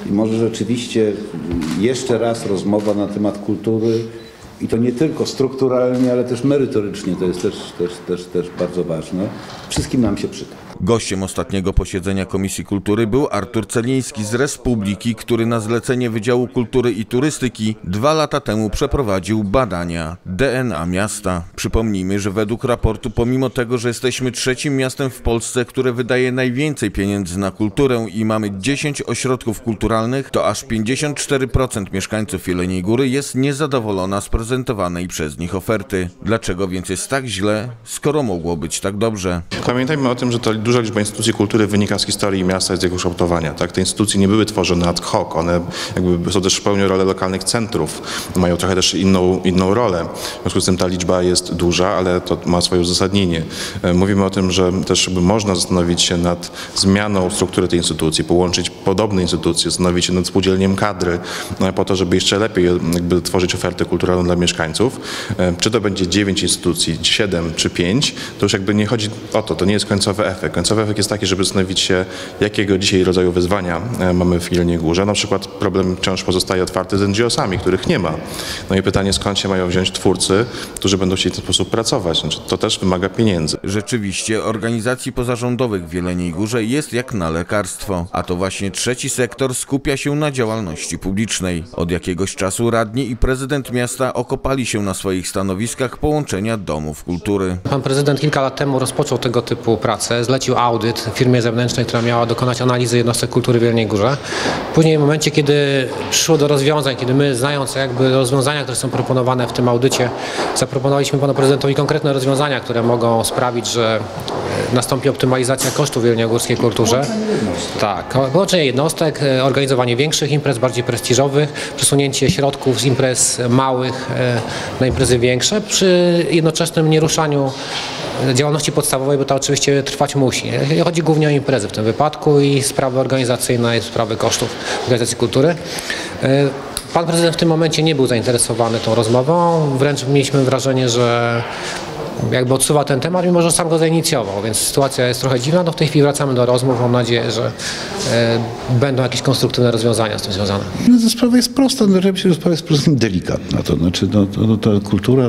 I może rzeczywiście jeszcze raz rozmowa na temat kultury i to nie tylko strukturalnie, ale też merytorycznie, to jest też bardzo ważne. Wszystkim nam się przyda. Gościem ostatniego posiedzenia Komisji Kultury był Artur Celiński z Respubliki, który na zlecenie Wydziału Kultury i Turystyki 2 lata temu przeprowadził badania DNA miasta. Przypomnijmy, że według raportu, pomimo tego, że jesteśmy 3. miastem w Polsce, które wydaje najwięcej pieniędzy na kulturę i mamy 10 ośrodków kulturalnych, to aż 54% mieszkańców Jeleniej Góry jest niezadowolona z prezentowanej przez nich oferty. Dlaczego więc jest tak źle, skoro mogło być tak dobrze? Pamiętajmy o tym, że to duża liczba instytucji kultury wynika z historii miasta i z jego kształtowania. Tak? Te instytucje nie były tworzone ad hoc, one jakby są też pełnią rolę lokalnych centrów, mają trochę też inną rolę. W związku z tym ta liczba jest duża, ale to ma swoje uzasadnienie. Mówimy o tym, że też można zastanowić się nad zmianą struktury tej instytucji, połączyć podobne instytucje, zastanowić się nad spółdzielniem kadry, po to, żeby jeszcze lepiej jakby tworzyć ofertę kulturalną dla mieszkańców. Czy to będzie 9 instytucji, 7 czy 5, to już jakby nie chodzi o to, to nie jest końcowy efekt. Końcowy efekt jest taki, żeby zastanowić się, jakiego dzisiaj rodzaju wyzwania mamy w Jeleniej Górze. Na przykład problem wciąż pozostaje otwarty z NGO-sami, których nie ma. No i pytanie, skąd się mają wziąć twórcy, którzy będą chcieli w ten sposób pracować. Znaczy, to też wymaga pieniędzy. Rzeczywiście organizacji pozarządowych w Jeleniej Górze jest jak na lekarstwo, a to właśnie trzeci sektor skupia się na działalności publicznej. Od jakiegoś czasu radni i prezydent miasta okopali się na swoich stanowiskach połączenia domów kultury. Pan prezydent kilka lat temu rozpoczął tego typu pracę, zlecił audyt firmie zewnętrznej, która miała dokonać analizy jednostek kultury w Jeleniej Górze. Później w momencie, kiedy przyszło do rozwiązań, kiedy my, znając jakby rozwiązania, które są proponowane w tym audycie, zaproponowaliśmy panu prezydentowi konkretne rozwiązania, które mogą sprawić, że nastąpi optymalizacja kosztów w jeleniogórskiej kulturze. Tak, połączenie jednostek, organizowanie większych imprez, bardziej prestiżowych, przesunięcie środków z imprez małych na imprezy większe, przy jednoczesnym nieruszaniu działalności podstawowej, bo to oczywiście trwać musi. Chodzi głównie o imprezy w tym wypadku i sprawy organizacyjne, i sprawy kosztów organizacji kultury. Pan prezydent w tym momencie nie był zainteresowany tą rozmową, wręcz mieliśmy wrażenie, że jakby odsuwa ten temat, mimo że sam go zainicjował, więc sytuacja jest trochę dziwna. No w tej chwili wracamy do rozmów, mam nadzieję, że będą jakieś konstruktywne rozwiązania z tym związane. No, ta sprawa jest prosta, sprawa jest po prostu delikatna. To znaczy, ta kultura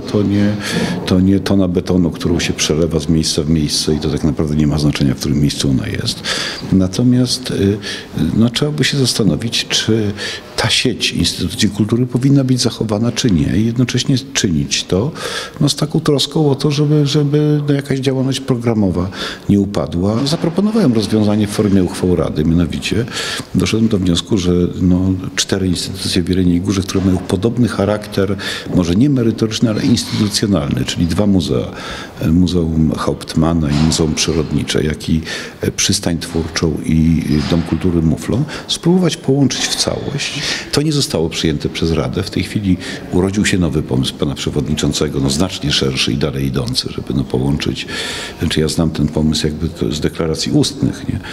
to nie tona betonu, którą się przelewa z miejsca w miejsce i to tak naprawdę nie ma znaczenia, w którym miejscu ona jest. Natomiast trzeba by się zastanowić, czy ta sieć instytucji kultury powinna być zachowana, czy nie. I jednocześnie czynić to z taką troską o to, żeby jakaś działalność programowa nie upadła. Zaproponowałem rozwiązanie w formie uchwał Rady, mianowicie doszedłem do wniosku, że 4 instytucje w Jeleniej Górze, które mają podobny charakter, może nie merytoryczny, ale instytucjonalny, czyli 2 muzea, Muzeum Hauptmana i Muzeum Przyrodnicze, jak i Przystań Twórczą i Dom Kultury Muflon, spróbować połączyć w całość. To nie zostało przyjęte przez Radę. W tej chwili urodził się nowy pomysł pana przewodniczącego, znacznie szerszy i dalej idący, żeby połączyć. Znaczy ja znam ten pomysł jakby z deklaracji ustnych, nie?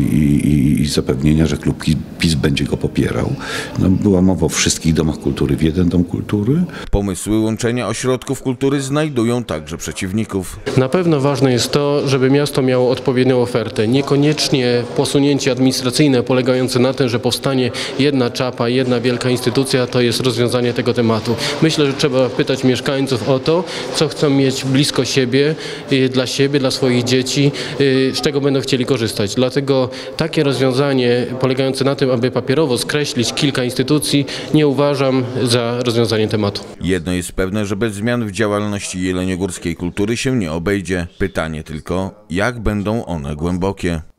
I zapewnienia, że klub PiS będzie go popierał. Była mowa o wszystkich domach kultury w jeden dom kultury. Pomysły łączenia ośrodków kultury znajdują także przeciwników. Na pewno ważne jest to, żeby miasto miało odpowiednią ofertę. Niekoniecznie posunięcie administracyjne polegające na tym, że powstanie jedna czapa, jedna wielka instytucja, to jest rozwiązanie tego tematu. Myślę, że trzeba pytać mieszkańców o to, co chcą mieć blisko siebie, dla swoich dzieci, z czego będą chcieli korzystać. Dlatego takie rozwiązanie polegające na tym, aby papierowo skreślić kilka instytucji, nie uważam za rozwiązanie tematu. Jedno jest pewne, że bez zmian w działalności jeleniogórskiej kultury się nie obejdzie. Pytanie tylko, jak będą one głębokie.